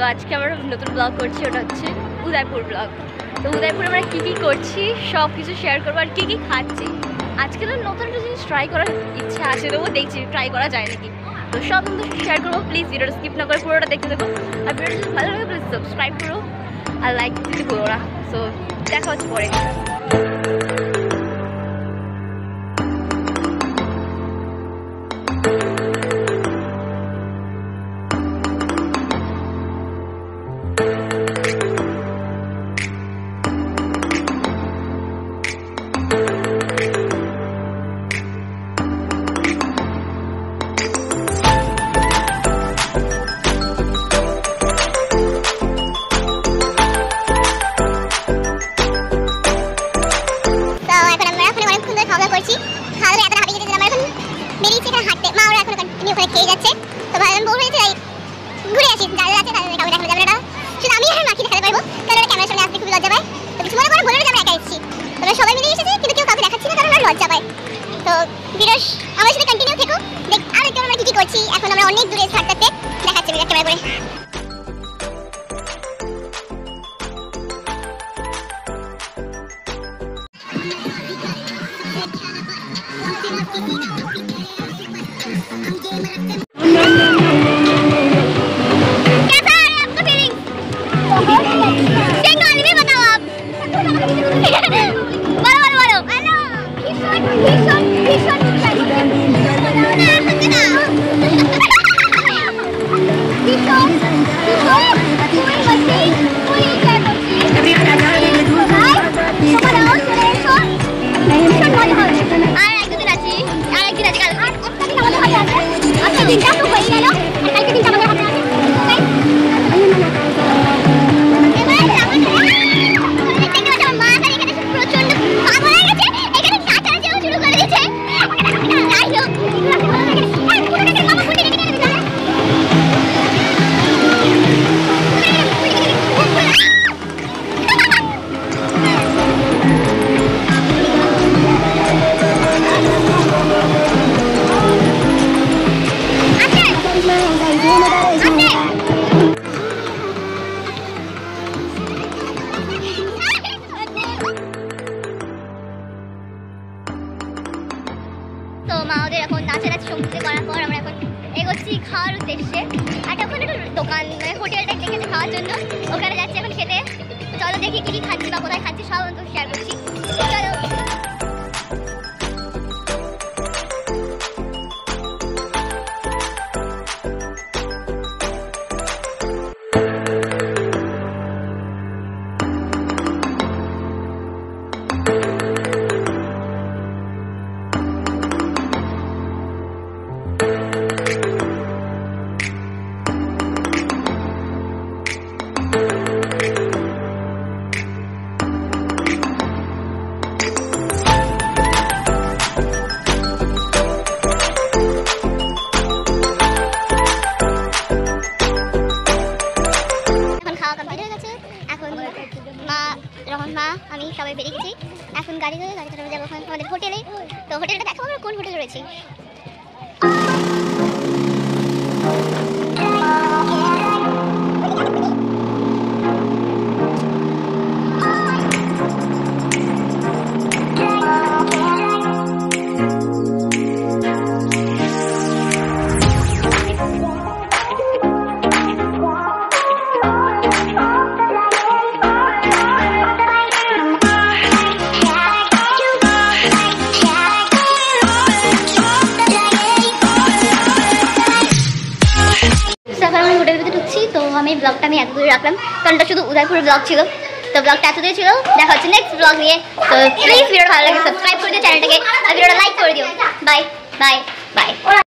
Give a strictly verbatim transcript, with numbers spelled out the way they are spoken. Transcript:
আজকে আমরা নতুন ব্লগ করছি, ওটা হচ্ছে উদয়পুর ব্লগ। তো উদয়পুরে আমরা কী কী করছি সব কিছু শেয়ার করবো, আর কী কী খাচ্ছি। আজকে তো নতুন একটা জিনিস ট্রাই করার ইচ্ছা আছে, তবুও দেখছি ট্রাই করা যায় নাকি। তো সব নতুন শেয়ার করবো, প্লিজ ভিডিওটা স্কিপ না করে পুরোটা দেখতে দেবো। আর ভিডিওটা যদি ভালো লাগে প্লিজ সাবস্ক্রাইব করো আর লাইক দিতে ভুলো না। সো দেখা হচ্ছে পরে। এখন আমরা অনেক দূরে থাকতে দেখাচ্ছি ক্যামেরা করে। তো মা ওদের এখন নাচানাচি সমুদ্রে করার পর আমরা এখন এগোচ্ছি খাওয়ার উদ্দেশ্যে। আর ওখানে একটা দোকান মানে হোটেল টাইপ দেখেছে খাওয়ার জন্য, ওখানে যাচ্ছি এখন খেতে। চলো দেখি কী কী খাচ্ছি বা কোথায় খাচ্ছি সব তো শেয়ার করছি। চলো মা আমি সবাই বেরিয়ে গেছি, এখন গাড়ি ধরে গাড়ি ধরে যাবো ওখানে আমাদের হোটেলে। তো হোটেলটা দেখাবো আমরা কোন হোটেলে রয়েছি। তো আমি ব্লগটা আমি এত দূরে রাখলাম কারণ এটা শুধু উদয়পুর ব্লগ ছিল। তো ব্লগটা এত দূরে ছিল, দেখা হচ্ছে নেক্সট ব্লগ নিয়ে। তো প্লিজ ভিডিওটা ভালো লাগে সাবস্ক্রাইব করে দিও চ্যানেলটাকে, আর ভিডিওটা লাইক করে দিও। Bye bye by.